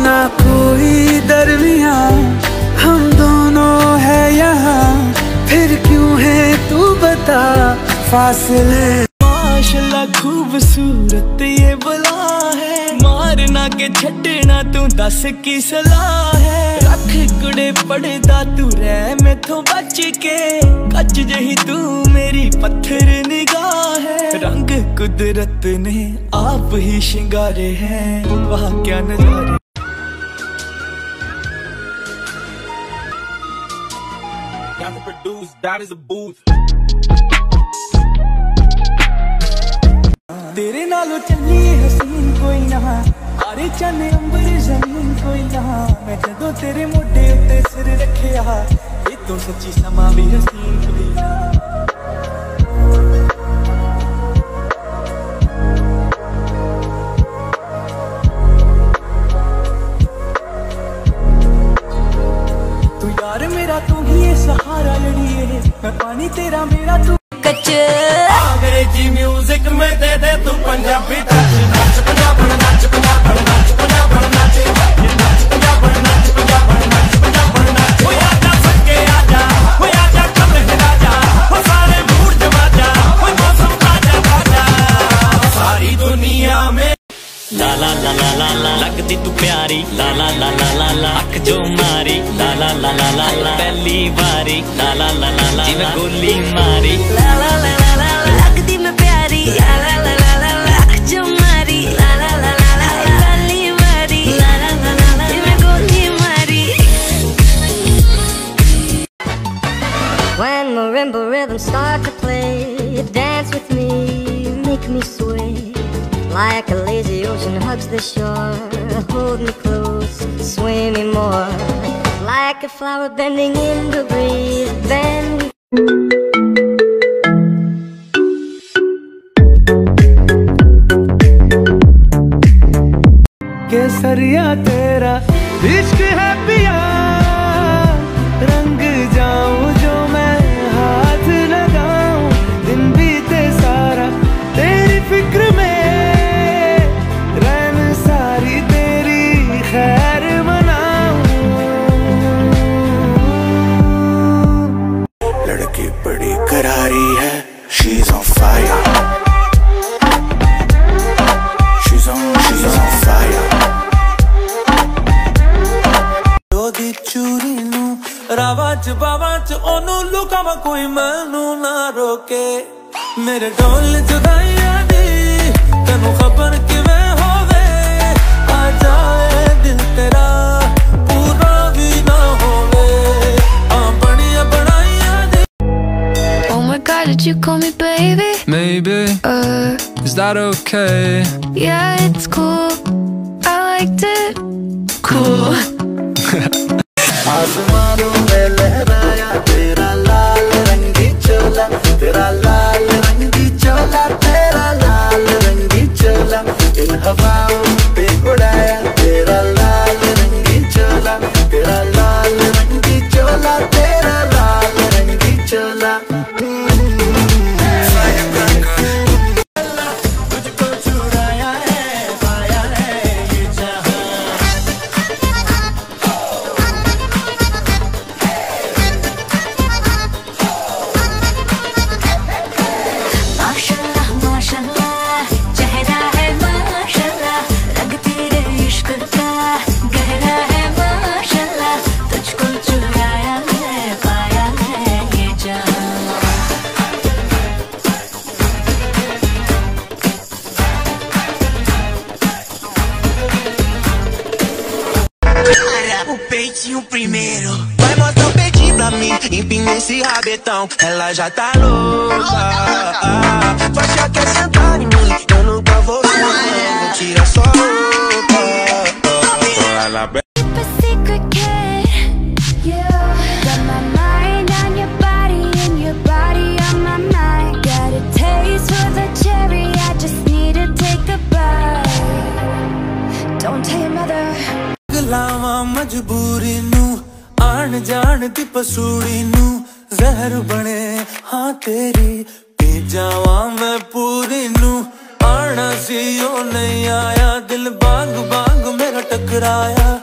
ना कोई दरमिया, हम दोनों है यहाँ, फिर क्यों है तू बता फासले। माशाल्लाह खूबसूरत ये बला है, मारना के छड़ना तू दस की सलाह है। रख कुड़े पड़दा तू रह मैथों बच के, कच जही तू मेरी पत्थर निगाह है। रंग कुदरत ने आप ही श्रृंगारे हैं, वाह क्या नजारे। तेरे नालों चली हसीन कोई ना, आरे चन अंबर जमीन कोई ना। मैं जदों तेरे मोढे उत्ते सिर रखिया, ये तो सच्ची समा भी हसीन कोई ना। तू यार मेरा, तू ही है सहारा जड़िए, मैं पानी तेरा मेरा तू कच्चे। अंग्रेजी म्यूजिक में दे दे तू पंजाबी टच, नाच पंजाब नाच पंजाब नाच पंजाब नाच नाच पंजाब नाच पंजाब नाच पंजाब नाच। ओ आजा सके आजा, ओ आजा कम राजा, ओ सारे मूड जमा जा, ओ मौसम ताजा ताजा। सारी दुनिया में ला ला ला ला ला ला लगदी तू प्यारी, ला ला ला ला ला ला अख जो मारी, ला ला ला ला ला ला पहली बारी, ला ला ला ला ला जिवें गोली मारी। ला ला ला ला ला लगदी मैं प्यारी, ला ला ला ला ला ला अख जो मारी, ला ला ला ला ला पहली बारी, ला ला ला ला ला जिवें गोली मारी। When marimba rhythms start to play, dance with me, make me sway. Like a lazy ocean hugs the shore, hold me close, sway me more. Like a flower bending in the breeze, bend. केसरिया तेरा इश्क है पिया, रंग जाऊं जो मैं हाथ लगाऊं, दिन बीते सारा तेरी फिक्र में, खैर मनाऊं। लड़की बड़ी करारी है, she's on fire, she's on fire। ओदी चूरी नू रावा च बावा च ओनू लुकावा, कोई मैनू ना रोके। मेरे ढोल जुदाइयां दी तैनू खबर किवें होवे, आ जाए दिल तेरा पूरा भी ना होवे, आ बड़िया बढ़ाइया दे। Oh my God, did you call me baby? Maybe, is that okay? Yeah, it's cool, I liked it. Cool. आसमानों में लहराया तेरा लाल रंगी चोला, तेरा लाल रंगी चोला, तेरा लाल रंगी चोला। इन हवाओं पे उड़ाया तेरा लाल रंगी चोला, तेरा लाल रंगी चोला, तेरा लाल रंगी चोला। तुझको चुराया है, पाया है ये जहां। माशाल्लाह माशाल्लाह चेहरा है माशाल्लाह, रंग तेरे इश्क का गहरा है माशाल्लाह। तुझको चुराया है, पाया है ये जहां। O peitinho primeiro, vai mostrar o peitinho pra mim, empina esse rabetão, ela já tá louca. Tu acha que é sentar em mim, eu nunca vou tira só roupa. Keep a secret, kid. Yeah. Got my mind on your body and your body on my mind. Got a taste for the cherry, I just need to take a bite. Don't tell your mother. लावा मजबूरी नू, आन जान दी पसूड़ी नू, जहर बने हाँ तेरी, P जावा मैं पूरी नू। आना सी ओ नहीं आया, दिल बांग बांग मेरा टकराया,